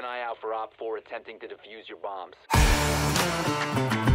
an eye out for Op 4 attempting to defuse your bombs.